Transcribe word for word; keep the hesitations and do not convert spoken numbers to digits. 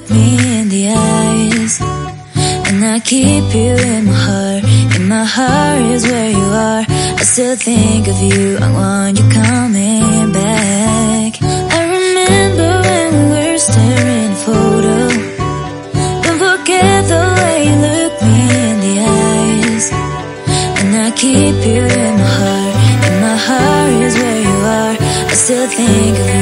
look me in the eyes, and I keep you in my heart. In my heart is where you are. I still think of you, I want you coming back. I remember when we were staring at a photo. Don't forget the way you look me in the eyes, and I keep you in my heart. In my heart is where you are. I still think of